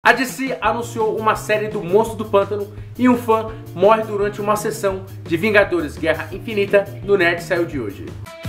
A DC anunciou uma série do Monstro do Pântano e um fã morre durante uma sessão de Vingadores Guerra Infinita no Nerd Saiu de hoje.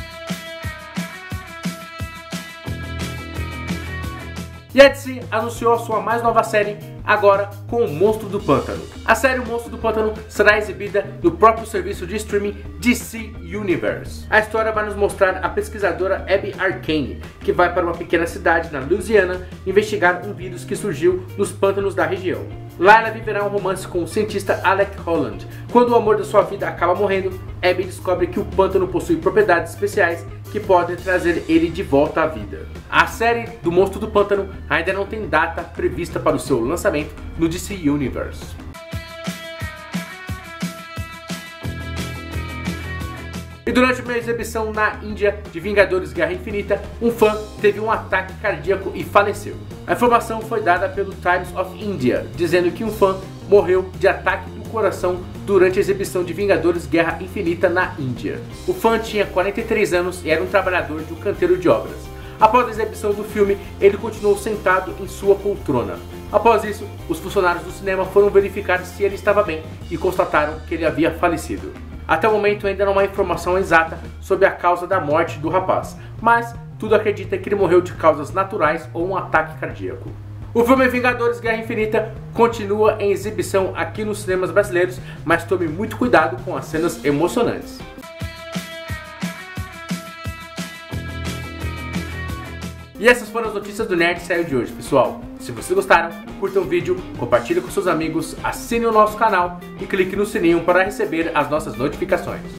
E a DC anunciou a sua mais nova série agora com o Monstro do Pântano. A série O Monstro do Pântano será exibida no próprio serviço de streaming DC Universe. A história vai nos mostrar a pesquisadora Abby Arcane, que vai para uma pequena cidade na Louisiana investigar um vírus que surgiu nos pântanos da região. Lá ela viverá um romance com o cientista Alec Holland. Quando o amor da sua vida acaba morrendo, Abby descobre que o pântano possui propriedades especiais que podem trazer ele de volta à vida. A série do Monstro do Pântano ainda não tem data prevista para o seu lançamento no DC Universe. E durante uma exibição na Índia de Vingadores Guerra Infinita, um fã teve um ataque cardíaco e faleceu. A informação foi dada pelo Times of India, dizendo que um fã morreu de ataque do coração durante a exibição de Vingadores Guerra Infinita na Índia. O fã tinha 43 anos e era um trabalhador de um canteiro de obras. Após a exibição do filme, ele continuou sentado em sua poltrona. Após isso, os funcionários do cinema foram verificar se ele estava bem e constataram que ele havia falecido. Até o momento ainda não há informação exata sobre a causa da morte do rapaz, mas tudo acredita que ele morreu de causas naturais ou um ataque cardíaco. O filme Vingadores Guerra Infinita continua em exibição aqui nos cinemas brasileiros, mas tome muito cuidado com as cenas emocionantes. E essas foram as notícias do Nerd Saiu de hoje, pessoal. Se vocês gostaram, curtam o vídeo, compartilhe com seus amigos, assine o nosso canal e clique no sininho para receber as nossas notificações.